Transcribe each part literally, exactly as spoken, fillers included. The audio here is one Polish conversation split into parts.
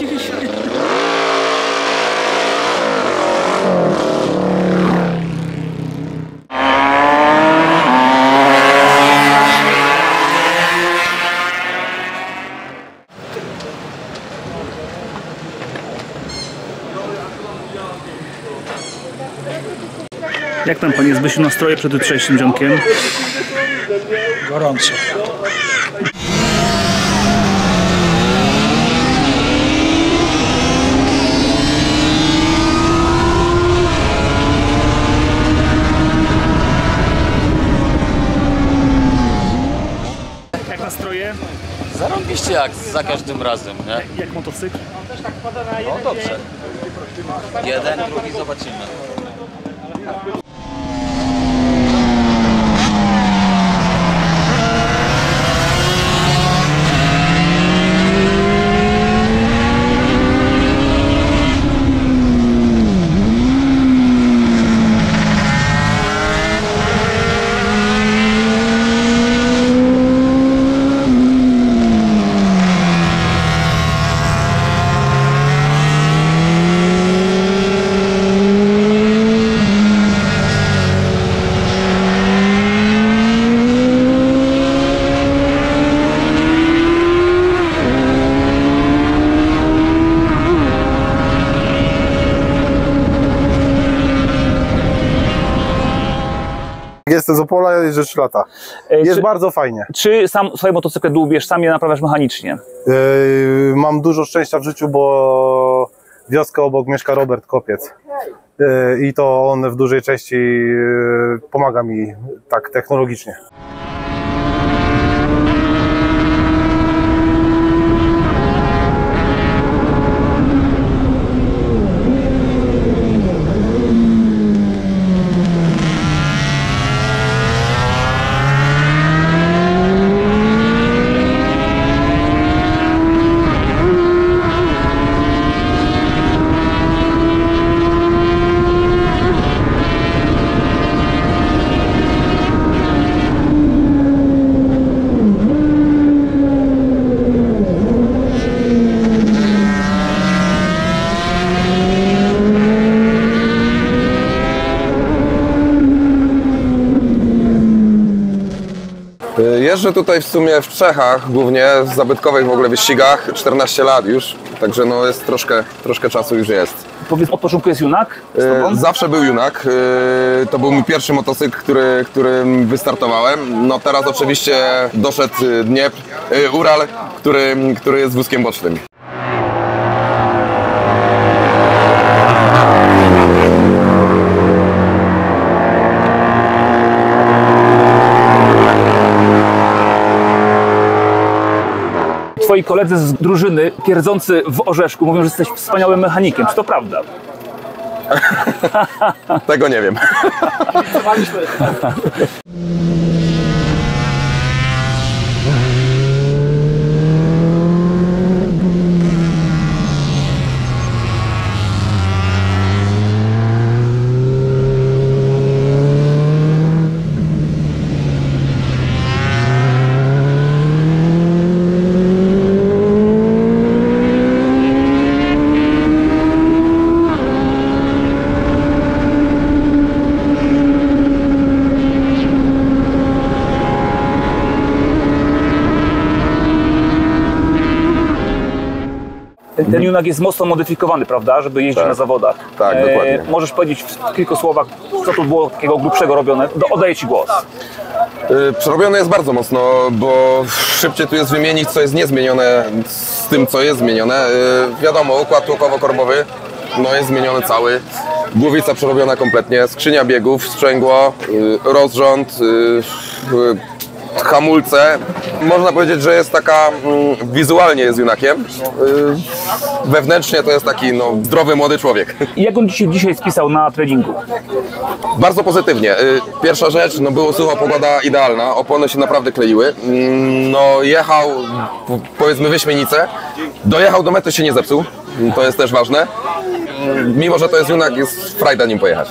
dziwię się. Jak tam panie Zbysiu nastroje przed jutrzejszym dzionkiem? Gorąco. Jak nastroje? Zarąbiście jak za każdym razem, nie? Jak motocykl? No dobrze. Jeden, drugi, zobaczymy. Jestem z Opola, jeżdżę trzy lata. Jest czy, bardzo fajnie. Czy sam swoje motocykle dłubiesz, sam je naprawiasz mechanicznie? Yy, mam dużo szczęścia w życiu, bo wioskę obok mieszka Robert Kopiec. Yy, I to on w dużej części yy, pomaga mi tak technologicznie. Jeżdżę tutaj w sumie w Czechach, głównie w zabytkowych w ogóle wyścigach, czternaście lat już, także no jest troszkę, troszkę czasu już jest. Powiedz, od początku jest Junak z tobą? Zawsze był Junak, to był mój pierwszy motocykl, który, którym wystartowałem. No teraz oczywiście doszedł Dniepr, Ural, który, który jest wózkiem bocznym. Twoi koledzy z drużyny pierdzący w orzeszku mówią, że jesteś wspaniałym mechanikiem. Czy to prawda? Tego nie wiem. Ten Junak jest mocno modyfikowany, prawda, żeby jeździć Tak. na zawodach. Tak, E, dokładnie. Możesz powiedzieć w kilku słowach, co tu było takiego grubszego robione? Do, oddaję Ci głos. Yy, Przerobione jest bardzo mocno, bo szybciej tu jest wymienić, co jest niezmienione z tym, co jest zmienione. Yy, Wiadomo, układ tłokowo-korbowy no jest zmieniony cały. Głowica przerobiona kompletnie, skrzynia biegów, sprzęgło, yy, rozrząd, yy, yy, hamulce. Można powiedzieć, że jest taka, mm, wizualnie jest Junakiem. Yy, Wewnętrznie to jest taki no, zdrowy, młody człowiek. I jak on dzisiaj, dzisiaj spisał na treningu? Bardzo pozytywnie. Y, Pierwsza rzecz, no było sucha, pogoda idealna, opony się naprawdę kleiły. Mm, No jechał, p- powiedzmy wyśmienice, dojechał do mety, się nie zepsuł, to jest też ważne. Mm, Mimo, że to jest Junak, jest frajda nim pojechać.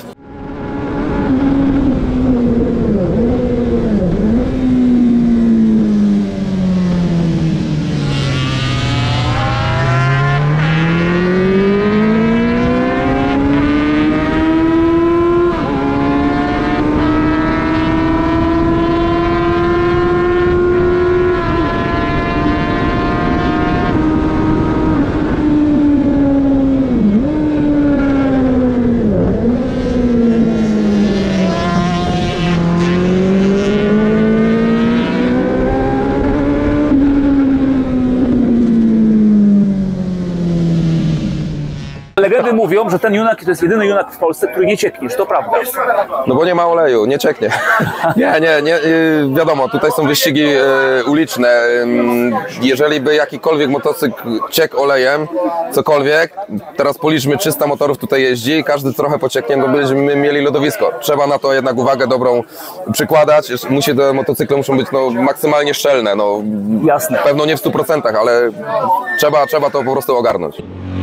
Legendy mówią, że ten junak to jest jedyny junak w Polsce, który nie cieknie, czy to prawda? No bo nie ma oleju, nie cieknie. Nie, nie, nie, y, wiadomo, tutaj są wyścigi y, uliczne. Ym, Jeżeli by jakikolwiek motocykl ciekł olejem, cokolwiek, teraz policzmy trzysta motorów tutaj jeździ i każdy trochę pocieknie, no byśmy mieli lodowisko. Trzeba na to jednak uwagę dobrą przykładać. Musi, te motocykle muszą być no, maksymalnie szczelne. No, Jasne. Pewno nie w stu procentach, ale trzeba, trzeba to po prostu ogarnąć.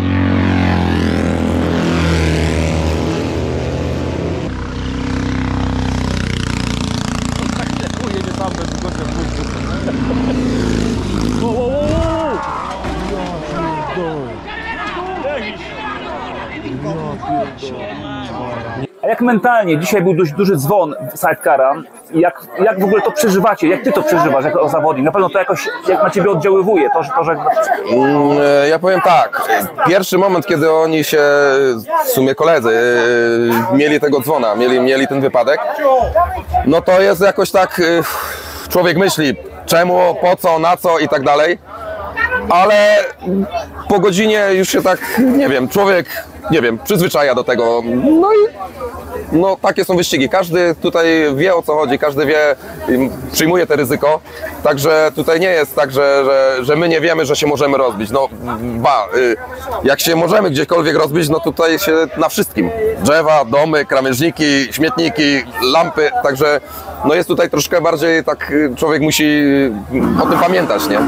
A jak mentalnie? Dzisiaj był dość duży dzwon sidecara. Jak, jak w ogóle to przeżywacie? Jak ty to przeżywasz jako zawodnik? Na pewno to jakoś jak na ciebie oddziaływuje. To, że, to, że... Mm, Ja powiem tak, pierwszy moment, kiedy oni się, w sumie koledzy, yy, mieli tego dzwona, mieli, mieli ten wypadek, no to jest jakoś tak, yy, człowiek myśli, czemu, po co, na co i tak dalej, ale po godzinie już się tak, nie wiem, człowiek, nie wiem, przyzwyczaja do tego, no i no takie są wyścigi, każdy tutaj wie, o co chodzi, każdy wie, przyjmuje to ryzyko, także tutaj nie jest tak, że, że, że my nie wiemy, że się możemy rozbić, no ba, jak się możemy gdziekolwiek rozbić, no tutaj się na wszystkim, drzewa, domy, krawężniki, śmietniki, lampy, także no jest tutaj troszkę bardziej tak, człowiek musi o tym pamiętać, nie?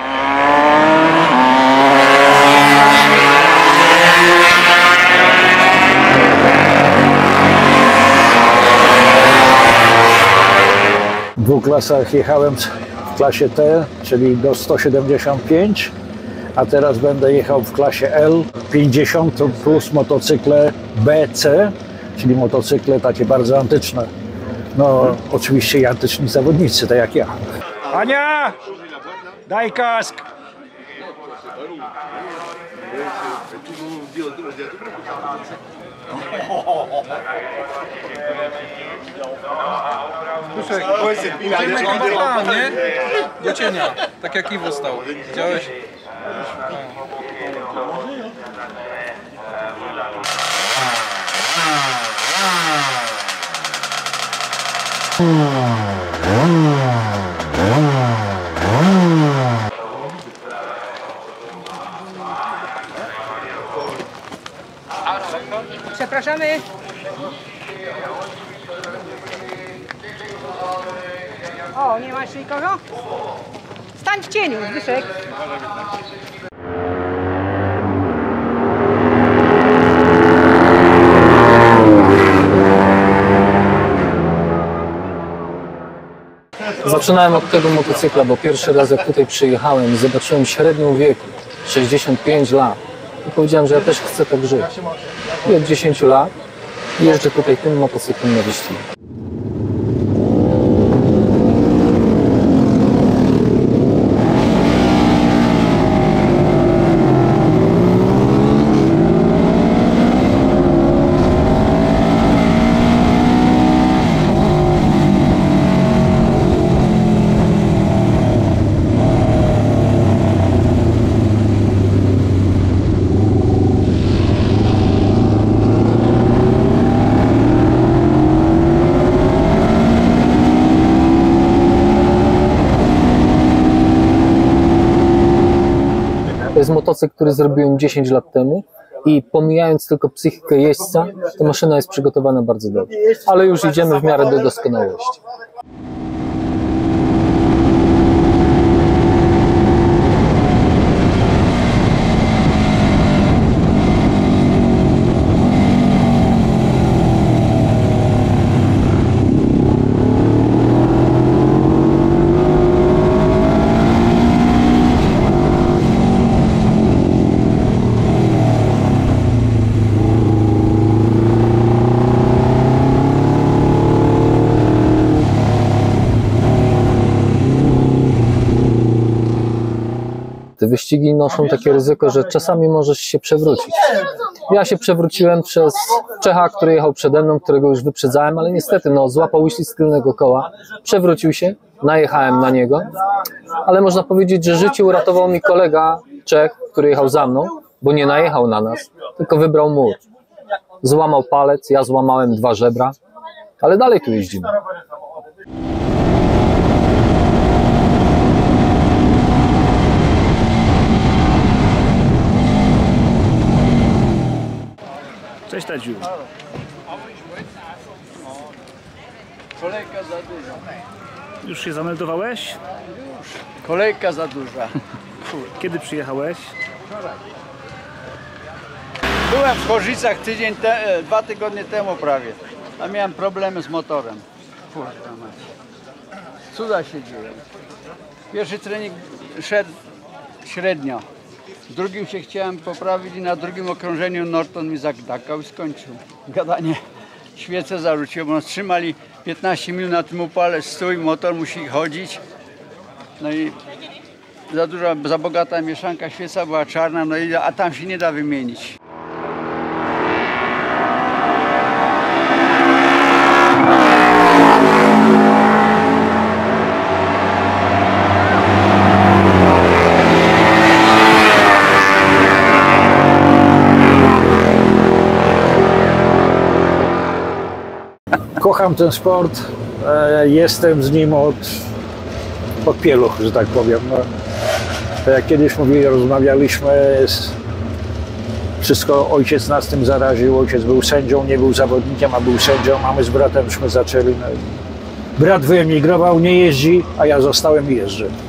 W dwóch klasach jechałem w klasie T, czyli do sto siedemdziesiąt pięć, a teraz będę jechał w klasie L pięćdziesiąt plus motocykle B C, czyli motocykle takie bardzo antyczne. No oczywiście i antyczni zawodnicy, tak jak ja. Ania! Daj kask! Idziemy chyba tam, nie? Do cienia, tak jak Iwo stał. Widziałeś? Przepraszamy. O, nie ma jeszcze nikogo? Stań w cieniu, Zbyszek. Zaczynałem od tego motocykla, bo pierwszy raz jak tutaj przyjechałem i zobaczyłem średnią wieku, sześćdziesiąt pięć lat, i powiedziałem, że ja też chcę tak żyć. I od dziesięciu lat jeżdżę tutaj tym motocyklem na wyścigi. To jest motocykl, który zrobiłem dziesięć lat temu i pomijając tylko psychikę jeźdźca, to maszyna jest przygotowana bardzo dobrze. Ale już idziemy w miarę do doskonałości. Te wyścigi noszą takie ryzyko, że czasami możesz się przewrócić. Ja się przewróciłem przez Czecha, który jechał przede mną, którego już wyprzedzałem, ale niestety no, złapał uścisk z tylnego koła, przewrócił się, najechałem na niego, ale można powiedzieć, że życie uratował mi kolega Czech, który jechał za mną, bo nie najechał na nas, tylko wybrał mur. Złamał palec, ja złamałem dwa żebra, ale dalej tu jeździmy. Cześć Tadziu. Kolejka za duża. Już się zameldowałeś? Kolejka za duża. Kiedy przyjechałeś? Byłem w Chorzycach tydzień, te, dwa tygodnie temu prawie. A miałem problemy z motorem. Kurwa mać. Cuda się dzieje. Pierwszy trening szedł średnio. W drugim się chciałem poprawić i na drugim okrążeniu Norton mi zagdakał i skończył. Gadanie. Świecę zarzuciłem, bo trzymali piętnaście minut na tym upale, stój, motor musi chodzić. No i za duża, za bogata mieszanka, świeca była czarna, no i, a tam się nie da wymienić. Kocham ten sport, e, jestem z nim od, od pieluch, że tak powiem. No, tak jak kiedyś mówili, rozmawialiśmy, z, wszystko ojciec nas tym zaraził, ojciec był sędzią, nie był zawodnikiem, a był sędzią, a my z bratem żeśmy zaczęli. No, brat wyemigrował, nie jeździ, a ja zostałem i jeżdżę.